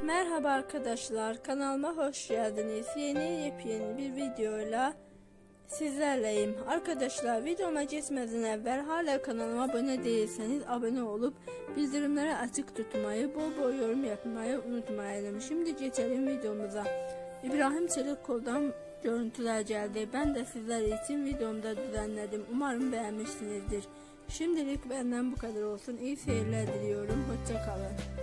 Merhaba arkadaşlar, kanalıma hoş geldiniz. Yepyeni bir videoyla sizlerleyim. Arkadaşlar, videoma geçmeden evvel hala kanalıma abone değilseniz abone olup bildirimleri açık tutmayı, bol yorum yapmayı unutmayalım. Şimdi geçelim videomuza. İbrahim Çelikkol'dan görüntüler geldi. Ben de sizler için videomda düzenledim. Umarım beğenmişsinizdir. Şimdilik benden bu kadar olsun. İyi seyirler diliyorum. Hoşça kalın.